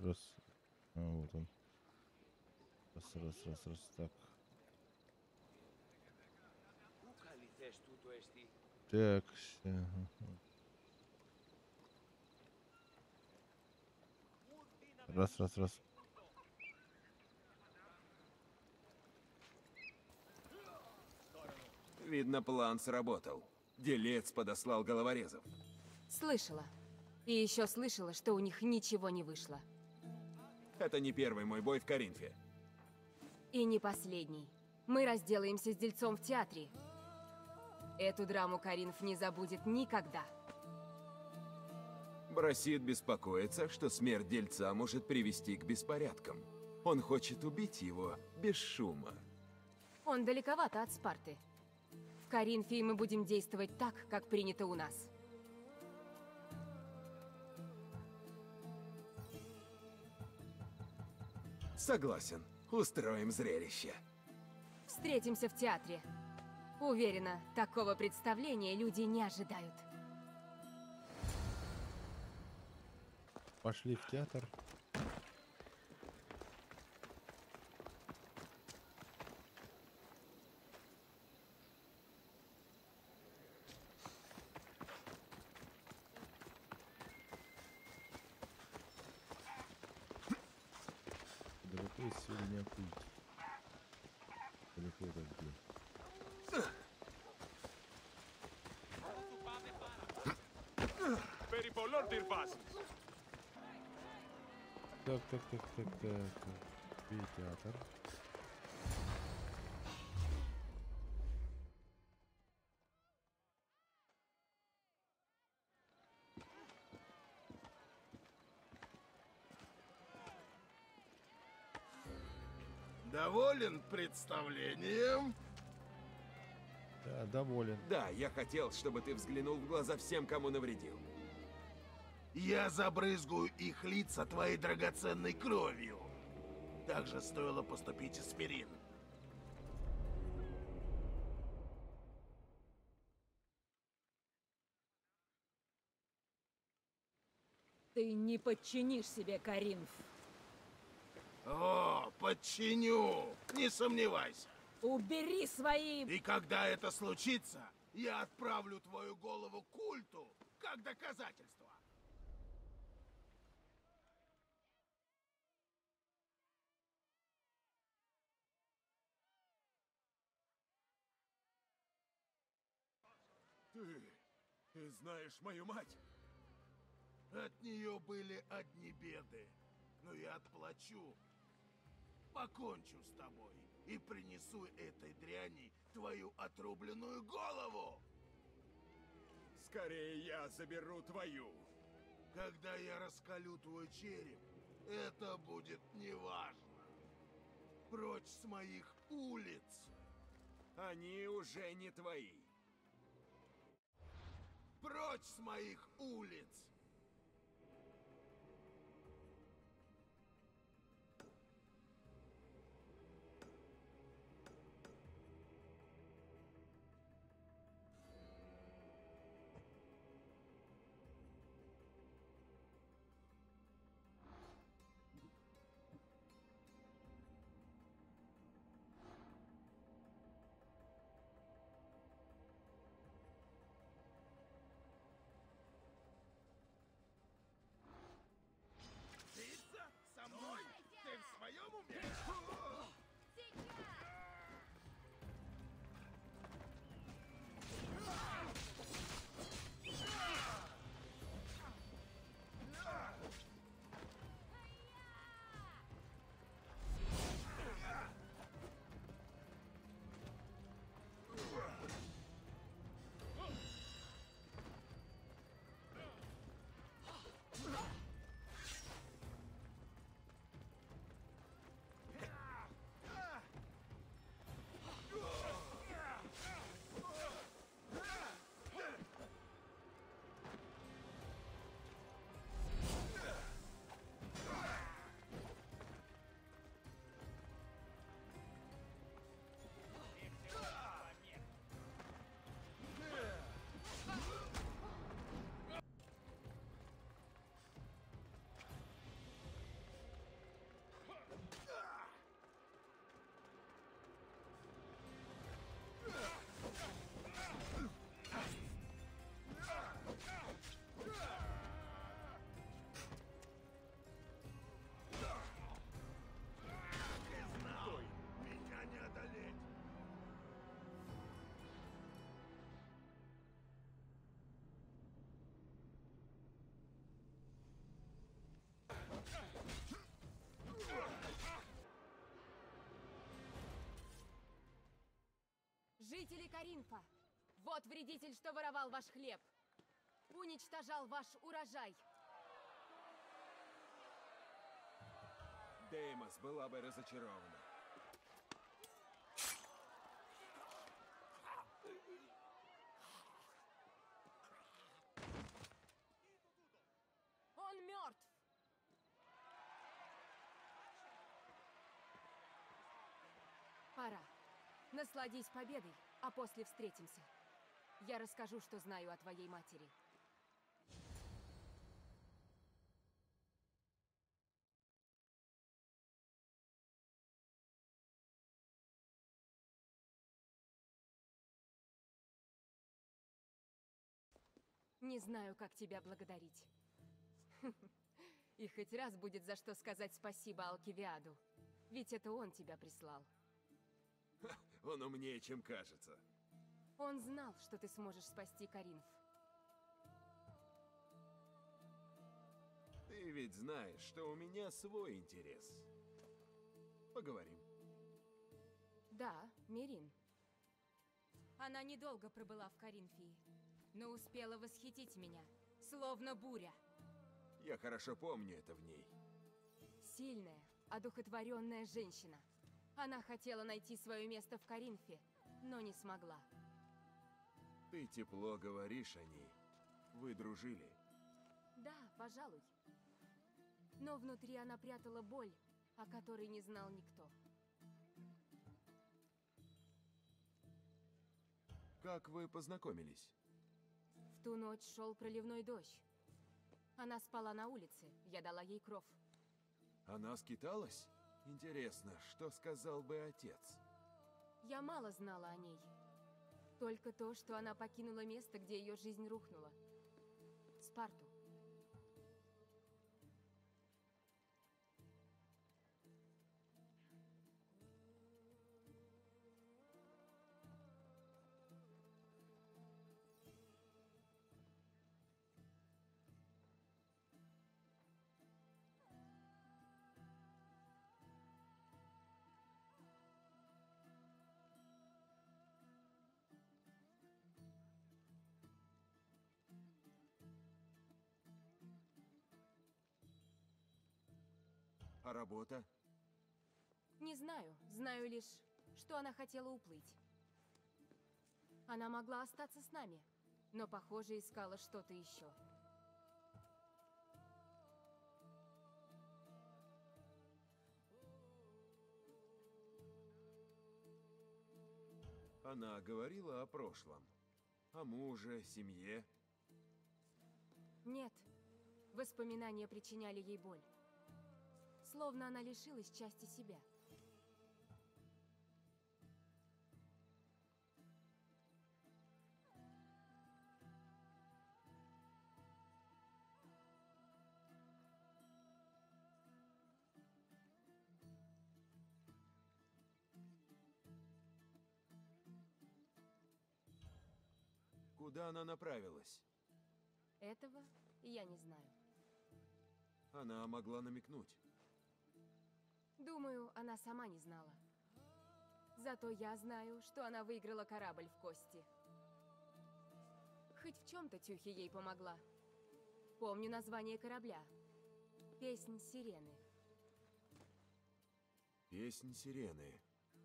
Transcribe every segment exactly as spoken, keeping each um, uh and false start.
Раз. А, вот он. Раз, раз, раз, раз. Так. Так. Ага. Раз, раз, раз. Видно, план сработал. Делец подослал головорезов. Слышала. И еще слышала, что у них ничего не вышло. Это не первый мой бой в Коринфе. И не последний. Мы разделаемся с дельцом в театре. Эту драму Коринф не забудет никогда. Брасид беспокоится, что смерть дельца может привести к беспорядкам. Он хочет убить его без шума. Он далековато от Спарты. В Коринфе мы будем действовать так, как принято у нас. Согласен. Устроим зрелище. Встретимся в театре. Уверена, такого представления люди не ожидают. Пошли в театр. Далеко из сведения культ. Далеко это где? Так, так, так, так, так. Где театр? Доволен представлением? Да, доволен. Да, я хотел, чтобы ты взглянул в глаза всем, кому навредил. Я забрызгаю их лица твоей драгоценной кровью. Так же стоило поступить и с Мирин. Ты не подчинишь себе, Коринф. О, подчиню! Не сомневайся. Убери свои... И когда это случится, я отправлю твою голову культу, как доказательство. Ты... ты знаешь мою мать? От нее были одни беды, но я отплачу. Покончу с тобой и принесу этой дряни твою отрубленную голову. Скорее я заберу твою. Когда я раскалю твой череп, это будет неважно. Прочь с моих улиц. Они уже не твои. Прочь с моих улиц. Биться со мной? Ты в своем уме? Жители Каринфа! Вот вредитель, что воровал ваш хлеб! Уничтожал ваш урожай! Деймос была бы разочарована. Он мертв! Пора. Насладись победой, а после встретимся. Я расскажу, что знаю о твоей матери. Не знаю, как тебя благодарить. И хоть раз будет за что сказать спасибо Алкивиаду. Ведь это он тебя прислал. Он умнее, чем кажется. Он знал, что ты сможешь спасти Каринф. Ты ведь знаешь, что у меня свой интерес. Поговорим. Да, Мирин. Она недолго пробыла в Каринфии, но успела восхитить меня, словно буря. Я хорошо помню это в ней. Сильная, одухотворенная женщина. Она хотела найти свое место в Каринфе, но не смогла. Ты тепло говоришь о ней. Вы дружили. Да, пожалуй. Но внутри она прятала боль, о которой не знал никто. Как вы познакомились? В ту ночь шел проливной дождь. Она спала на улице, я дала ей кров. Она скиталась? Интересно, что сказал бы отец? Я мало знала о ней. Только то, что она покинула место, где ее жизнь рухнула. Спарту. А работа? Не знаю, знаю лишь, что она хотела уплыть. Она могла остаться с нами, но, похоже, искала что-то еще. Она говорила о прошлом. О муже, семье. Нет, воспоминания причиняли ей боль. Словно она лишилась части себя. Куда она направилась? Этого я не знаю. Она могла намекнуть. Думаю, она сама не знала. Зато я знаю, что она выиграла корабль в кости. Хоть в чем-то Тюхи ей помогла. Помню название корабля. Песнь сирены. Песнь сирены.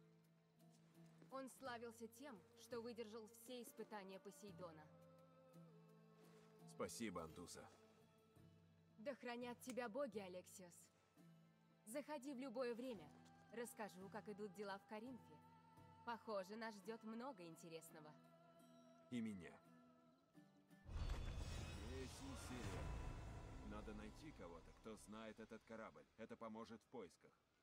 Он славился тем, что выдержал все испытания Посейдона. Спасибо, Антуса. Да хранят тебя боги, Алексиос. Заходи в любое время. Расскажу, как идут дела в Каринфе. Похоже, нас ждет много интересного. И меня. Песнь сирены. Надо найти кого-то, кто знает этот корабль. Это поможет в поисках.